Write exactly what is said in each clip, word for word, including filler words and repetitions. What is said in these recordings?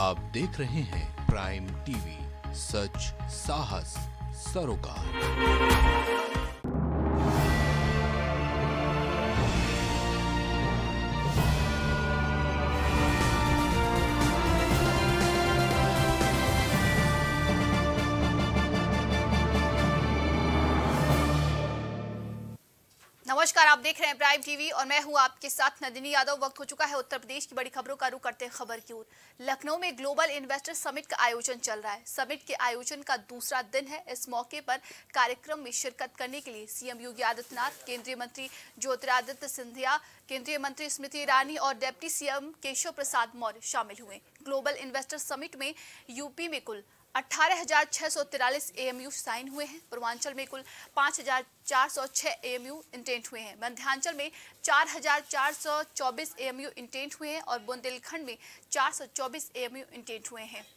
आप देख रहे हैं प्राइम टीवी, सच साहस सरोकार। नमस्कार, आप देख रहे हैं प्राइम टीवी और मैं हूं आपके साथ नंदिनी यादव। वक्त हो चुका है उत्तर प्रदेश की बड़ी खबरों का रुख करते हैं खबर की ओर। लखनऊ में ग्लोबल इन्वेस्टर समिट का आयोजन चल रहा है। समिट के आयोजन का दूसरा दिन है। इस मौके पर कार्यक्रम में शिरकत करने के लिए सीएम योगी आदित्यनाथ, केंद्रीय मंत्री ज्योतिरादित्य सिंधिया, केंद्रीय मंत्री स्मृति ईरानी और डिप्टी सीएम केशव प्रसाद मौर्य शामिल हुए। ग्लोबल इन्वेस्टर समिट में यूपी में कुल अठारह हजार छह सौ तिरालीस एएमयू साइन हुए हैं। पूर्वांचल में कुल पाँच हजार चार सौ छह एएमयू इंटेंट हुए हैं। मध्यांचल में चार हजार चार सौ चौबीस एएमयू इंटेंट हुए हैं और बुंदेलखंड में चार सौ चौबीस एएमयू इंटेंट हुए हैं।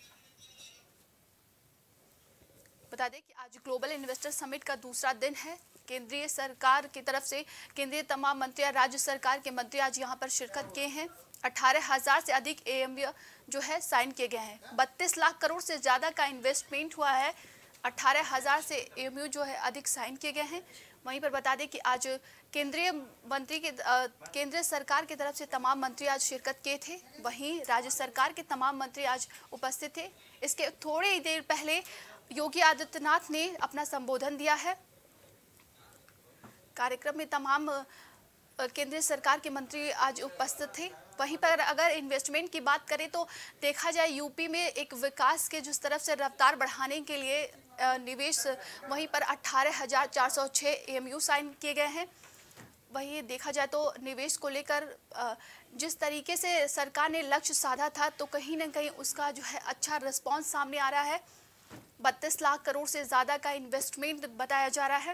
बता दें कि आज ग्लोबल इन्वेस्टर समिट का दूसरा दिन है। केंद्रीय सरकार की तरफ से केंद्रीय तमाम मंत्री और राज्य सरकार के मंत्री आज यहां पर शिरकत किए हैं। अठारह हजार से अधिक एएमयू जो है साइन किए गए हैं। बत्तीस लाख करोड़ से ज्यादा का इन्वेस्टमेंट हुआ है। अठारह हजार से एएमयू जो है अधिक साइन किए गए हैं। वहीं पर बता दें कि आज केंद्रीय मंत्री के केंद्रीय सरकार की तरफ से तमाम मंत्री आज शिरकत किए थे। वहीं राज्य सरकार के तमाम मंत्री आज उपस्थित थे। इसके थोड़ी ही देर पहले योगी आदित्यनाथ ने अपना संबोधन दिया है। कार्यक्रम में तमाम केंद्रीय सरकार के मंत्री आज उपस्थित थे। वहीं पर अगर इन्वेस्टमेंट की बात करें तो देखा जाए यूपी में एक विकास के जिस तरफ से रफ्तार बढ़ाने के लिए निवेश, वहीं पर अठारह हजार चार सौ छह एएमयू साइन किए गए हैं। वहीं देखा जाए तो निवेश को लेकर जिस तरीके से सरकार ने लक्ष्य साधा था तो कहीं ना कहीं उसका जो है अच्छा रिस्पॉन्स सामने आ रहा है। बत्तीस लाख करोड़ से ज़्यादा का इन्वेस्टमेंट बताया जा रहा है।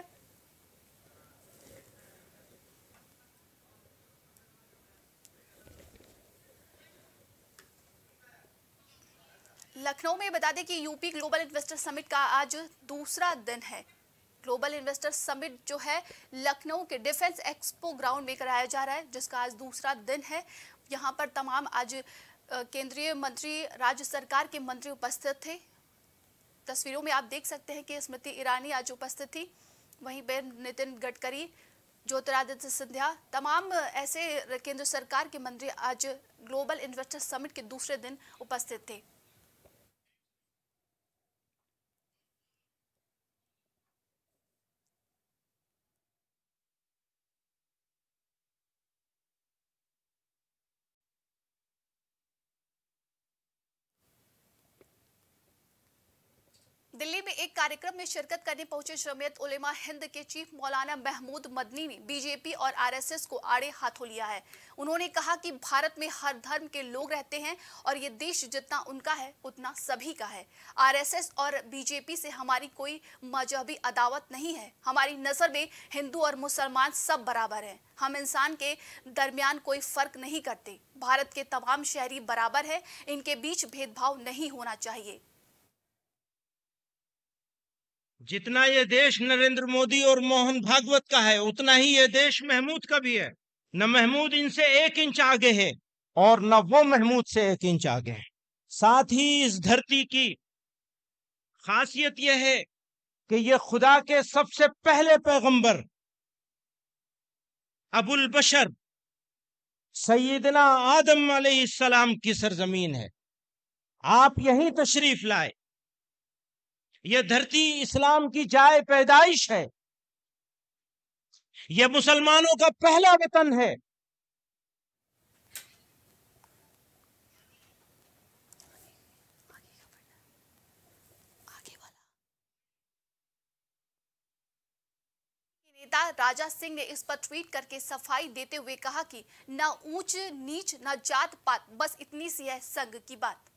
लखनऊ में बता दें कि यूपी ग्लोबल इन्वेस्टर समिट का आज दूसरा दिन है। ग्लोबल इन्वेस्टर समिट जो है लखनऊ के डिफेंस एक्सपो ग्राउंड में कराया जा रहा है, जिसका आज दूसरा दिन है। यहां पर तमाम आज केंद्रीय मंत्री, राज्य सरकार के मंत्री उपस्थित थे। तस्वीरों में आप देख सकते हैं कि स्मृति ईरानी आज उपस्थित थी। वहीं पर नितिन गडकरी, ज्योतिरादित्य सिंधिया, तमाम ऐसे केंद्र सरकार के मंत्री आज ग्लोबल इन्वेस्टर समिट के दूसरे दिन उपस्थित थे। दिल्ली में एक कार्यक्रम में शिरकत करने पहुंचे जमीयत उलेमा हिंद के चीफ मौलाना महमूद मदनी ने बीजेपी और आरएसएस को आड़े हाथों लिया है। उन्होंने कहा कि भारत में हर धर्म के लोग रहते हैं और ये देश जितना उनका है उतना सभी का है। आरएसएस और बीजेपी से हमारी कोई मजहबी अदावत नहीं है। हमारी नजर में हिंदू और मुसलमान सब बराबर हैं। हम इंसान के दरमियान कोई फर्क नहीं करते। भारत के तमाम शहरी बराबर है। इनके बीच भेदभाव नहीं होना चाहिए। जितना ये देश नरेंद्र मोदी और मोहन भागवत का है उतना ही ये देश महमूद का भी है। न महमूद इनसे एक इंच आगे है और न वो महमूद से एक इंच आगे है। साथ ही इस धरती की खासियत यह है कि ये खुदा के सबसे पहले पैगंबर अबुल बशर सैयदना आदम अलैहिस्सलाम की सरजमीन है। आप यहीं तशरीफ लाए। यह धरती इस्लाम की जाए पैदाइश है। यह मुसलमानों का पहला वतन है। नेता राजा सिंह ने इस पर ट्वीट करके सफाई देते हुए कहा कि न ऊंच नीच न जात पात, बस इतनी सी है संग की बात।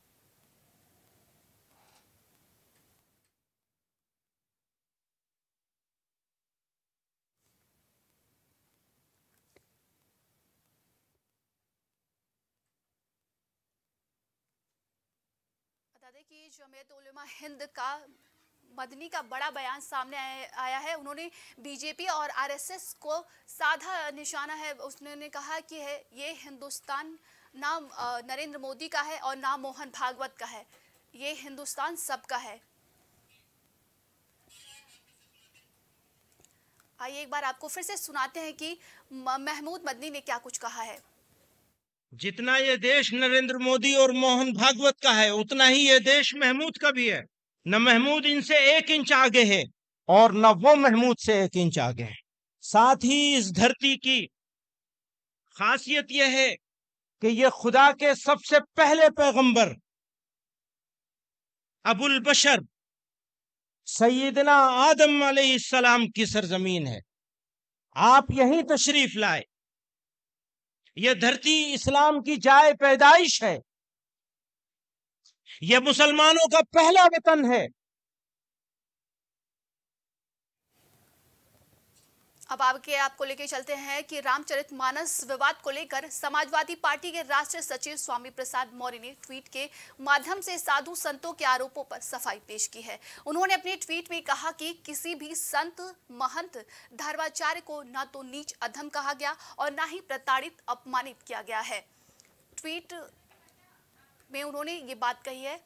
बता दें कि जमीयत उलेमा हिंद का मदनी का बड़ा बयान सामने आया है। उन्होंने बीजेपी और आरएसएस को साधा निशाना है। उसने कहा कि है ये हिंदुस्तान ना अ, नरेंद्र मोदी का है और ना मोहन भागवत का है, ये हिंदुस्तान सबका है। आइए एक बार आपको फिर से सुनाते हैं कि महमूद मदनी ने क्या कुछ कहा है। जितना ये देश नरेंद्र मोदी और मोहन भागवत का है, उतना ही ये देश महमूद का भी है। न महमूद इनसे एक इंच आगे है और न वो महमूद से एक इंच आगे है। साथ ही इस धरती की खासियत यह है कि ये खुदा के सबसे पहले पैगंबर अबुल बशर सैयदना आदम अलैहिस्सलाम की सरजमीन है। आप यहीं तशरीफ लाए। यह धरती इस्लाम की जाए पैदाइश है। यह मुसलमानों का पहला वतन है। अब आगे आपको लेके चलते हैं कि रामचरितमानस विवाद को लेकर समाजवादी पार्टी के राष्ट्रीय सचिव स्वामी प्रसाद मौर्य ने ट्वीट के माध्यम से साधु संतों के आरोपों पर सफाई पेश की है। उन्होंने अपने ट्वीट में कहा कि किसी भी संत, महंत, धर्माचार्य को न तो नीच अधम कहा गया और न ही प्रताड़ित, अपमानित किया गया है। ट्वीट में उन्होंने ये बात कही है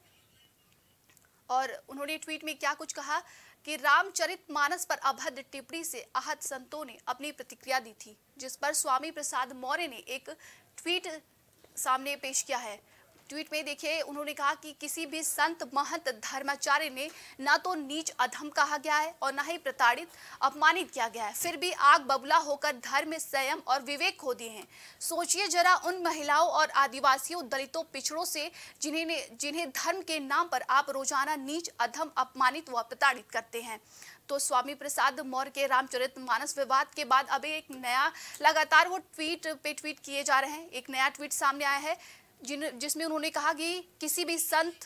और उन्होंने ट्वीट में क्या कुछ कहा कि रामचरितमानस पर अभद्र टिप्पणी से आहत संतों ने अपनी प्रतिक्रिया दी थी, जिस पर स्वामी प्रसाद मौर्य ने एक ट्वीट सामने पेश किया है। ट्वीट में देखिए, उन्होंने कहा कि किसी भी संत, महंत, धर्माचार्य ने ना तो नीच अधम कहा गया है और ना ही प्रताड़ित, अपमानित किया गया है, फिर भी आग बबूला होकर धर्म में संयम और विवेक खो दिए हैं। सोचिए जरा उन महिलाओं और आदिवासियों, दलितों, पिछड़ों से जिन्हें जिन्हें धर्म के नाम पर आप रोजाना नीच, अधम, अपमानित व प्रताड़ित करते हैं। तो स्वामी प्रसाद मौर्य के रामचरितमानस विवाद के बाद अब एक नया लगातार वो ट्वीट पे ट्वीट किए जा रहे हैं। एक नया ट्वीट सामने आया है जिन जिसमें उन्होंने कहा कि किसी भी संत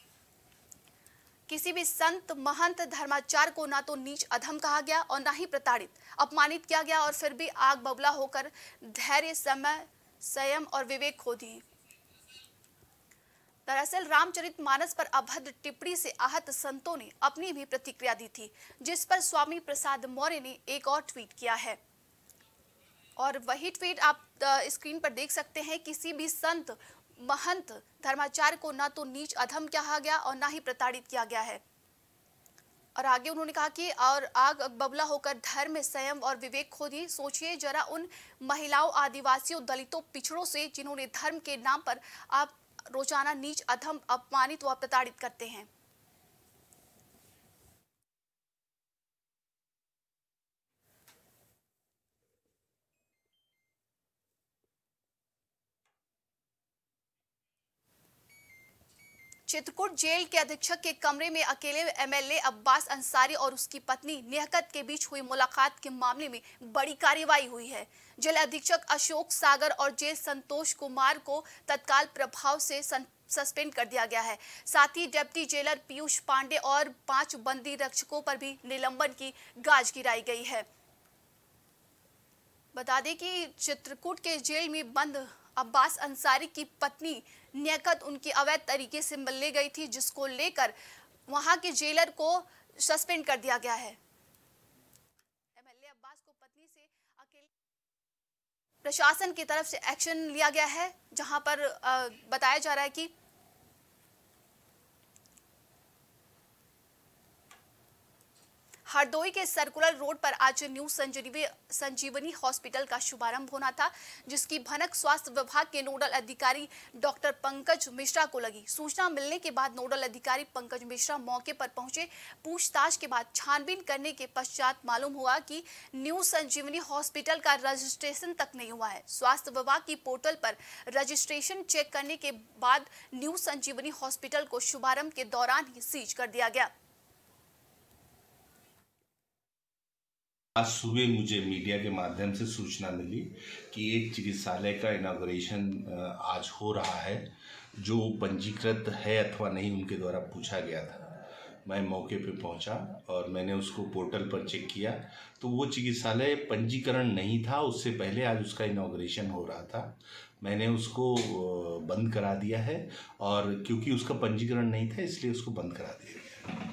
किसी भी संत, महंत, धर्माचार्य को ना तो नीच अधम कहा गया और ना ही प्रताड़ित, अपमानित किया गया और फिर भी आग बबूला होकर धैर्य, समय, संयम और विवेक खो दिए। दरअसल रामचरितमानस पर अभद्र टिप्पणी से आहत संतों ने अपनी भी प्रतिक्रिया दी थी, जिस पर स्वामी प्रसाद मौर्य ने एक और ट्वीट किया है और वही ट्वीट आप स्क्रीन पर देख सकते हैं। किसी भी संत, महंत, धर्माचार्य को ना तो नीच अधम कहा गया और ना ही प्रताड़ित किया गया है। और आगे उन्होंने कहा कि और आग बबूला होकर धर्म में संयम और विवेक खो दिए। सोचिए जरा उन महिलाओं, आदिवासियों, दलितों, पिछड़ों से जिन्होंने धर्म के नाम पर आप रोजाना नीच, अधम, अपमानित व प्रताड़ित करते हैं। चित्रकूट जेल के अधीक्षक के कमरे में अकेले एमएलए अब्बास अंसारी और उसकी पत्नी निहकत के बीच हुई मुलाकात के मामले में बड़ी कार्रवाई हुई है। जेल अधीक्षक अशोक सागर और जेल संतोष कुमार को तत्काल प्रभाव से सस्पेंड कर दिया गया है। साथ ही डिप्टी जेलर पीयूष पांडे और पांच बंदी रक्षकों पर भी निलंबन की गाज गिराई गई है। बता दें कि चित्रकूट के जेल में बंद अब्बास अंसारी की पत्नी नियकत उनकी अवैध तरीके से मिलने गई थी, जिसको लेकर वहां के जेलर को सस्पेंड कर दिया गया है। एमएलए अब्बास को पत्नी से अकेले प्रशासन की तरफ से एक्शन लिया गया है, जहां पर बताया जा रहा है कि हरदोई के सर्कुलर रोड पर आज न्यू संजीवनी संजीवनी हॉस्पिटल का शुभारंभ होना था, जिसकी भनक स्वास्थ्य विभाग के नोडल अधिकारी डॉक्टर पंकज मिश्रा को लगी। सूचना मिलने के बाद नोडल अधिकारी पंकज मिश्रा मौके पर पहुंचे। पूछताछ के बाद छानबीन करने के पश्चात मालूम हुआ कि न्यू संजीवनी हॉस्पिटल का रजिस्ट्रेशन तक नहीं हुआ है। स्वास्थ्य विभाग की पोर्टल पर रजिस्ट्रेशन चेक करने के बाद न्यू संजीवनी हॉस्पिटल को शुभारंभ के दौरान ही सीज कर दिया गया। आज सुबह मुझे मीडिया के माध्यम से सूचना मिली कि एक चिकित्सालय का इनॉग्रेशन आज हो रहा है, जो पंजीकृत है अथवा नहीं उनके द्वारा पूछा गया था। मैं मौके पे पहुंचा और मैंने उसको पोर्टल पर चेक किया तो वो चिकित्सालय पंजीकरण नहीं था। उससे पहले आज उसका इनॉग्रेशन हो रहा था। मैंने उसको बंद करा दिया है और क्योंकि उसका पंजीकरण नहीं था इसलिए उसको बंद करा दिया गया।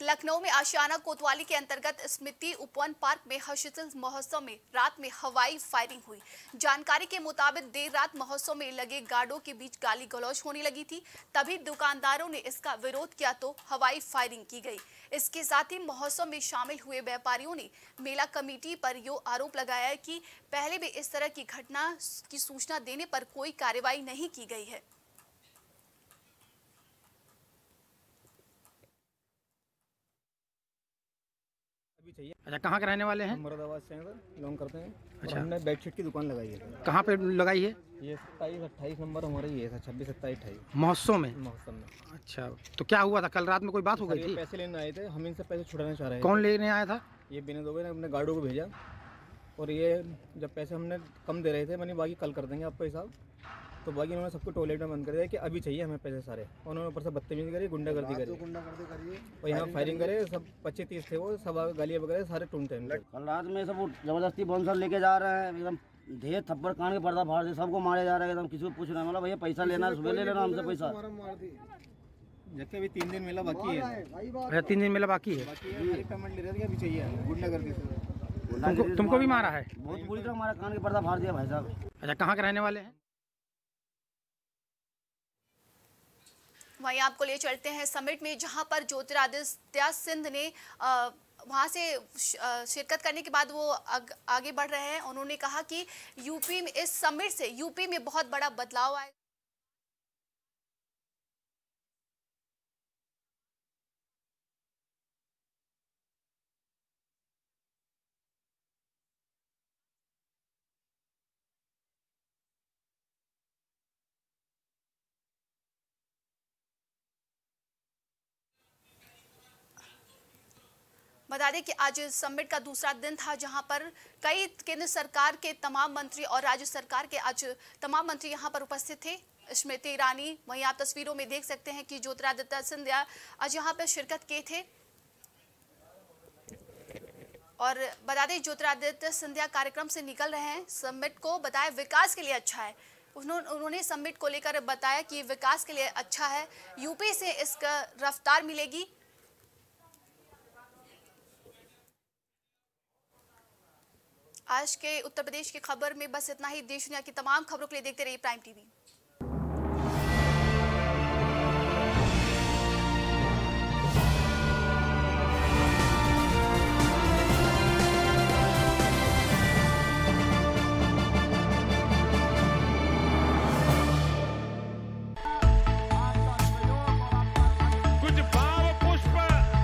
लखनऊ में आशियाना कोतवाली के अंतर्गत स्मृति उपवन पार्क में हर्षिल महोत्सव में रात में हवाई फायरिंग हुई। जानकारी के मुताबिक देर रात महोत्सव में लगे गार्डों के बीच गाली गलौज होने लगी थी, तभी दुकानदारों ने इसका विरोध किया तो हवाई फायरिंग की गई। इसके साथ ही महोत्सव में शामिल हुए व्यापारियों ने मेला कमेटी पर यो आरोप लगाया कि पहले भी इस तरह की घटना की सूचना देने पर कोई कार्रवाई नहीं की गई है। अच्छा, कहाँ के रहने वाले हैं? मुरादाबाद से बिलोंग करते हैं। अच्छा, हमने बेडशीट की दुकान लगाई है। कहाँ पे लगाई है? ये सत्ताईस अट्ठाईस नंबर हमारे ये है, छब्बीस सत्ताईस अट्ठाईस महोत्सव में। महोत्सव में। अच्छा, तो क्या हुआ था? कल रात में कोई बात हो गई थी? पैसे लेने आए थे, हम इनसे पैसे छुड़ाना चाह रहे हैं। कौन लेने आया था? ये बिना दोगे ने अपने गार्डों को भेजा, और ये जब पैसे हमने कम दे रहे थे, मैंने बाकी कल कर देंगे आपको हिसाब, तो बाकी उन्होंने सबको टॉयलेट में बंद कर दिया कि अभी चाहिए हमें पैसे सारे। उन्होंने ऊपर से बदतमीजी करी, गुंडागर्दी करी, और यहाँ फायरिंग करे। सब पच्चीस तीस थे, वो सब गालियाँ वगैरह सारे टूटते हैं। कल रात में सब जबरदस्ती बाउंसर लेके जा रहे हैं, एकदम ढेर थप्पड़ कान के पर्दा फाड़ दे, सबको मारे जा रहे हैं। एकदम किसी को पूछ रहे हैं, मतलब भैया पैसा लेना है, सुबह ले लेना हमसे पैसा। जबकि अभी तीन दिन मेला बाकी है। अच्छा, तीन दिन मेला बाकी है। पेमेंट ले रहे थे, अभी चाहिए। गुंडागर्दी से तुमको, तुमको भी मारा है? बहुत बुरी तरह हमारा कान के पर्दा फाड़ दिया भाई साहब। अच्छा, कहाँ के रहने वाले हैं? वहीं आपको ले चलते हैं समिट में, जहां पर ज्योतिरादित्य सिंध ने आ, वहां से शिरकत करने के बाद वो आग, आगे बढ़ रहे हैं। उन्होंने कहा कि यूपी में इस समिट से यूपी में बहुत बड़ा बदलाव आएगा। बता दें कि आज समिट का दूसरा दिन था, जहां पर कई केंद्र सरकार के तमाम मंत्री और राज्य सरकार के आज तमाम मंत्री यहां पर उपस्थित थे। स्मृति ईरानी, वहीं आप तस्वीरों में देख सकते हैं कि ज्योतिरादित्य सिंधिया आज यहां पर शिरकत किए थे। और बता दें ज्योतिरादित्य सिंधिया कार्यक्रम से निकल रहे हैं। समिट को बताया विकास के लिए अच्छा है। उन्होंने समिट को लेकर बताया कि विकास के लिए अच्छा है, यूपी से इसका रफ्तार मिलेगी। आज के उत्तर प्रदेश की खबर में बस इतना ही। देश दुनिया की तमाम खबरों के लिए देखते रहिए प्राइम टीवी। कुछ भाव पुष्प।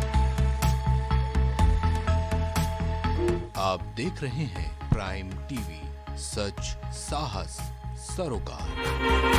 आप देख रहे हैं प्राइम टीवी, सच साहस सरोकार।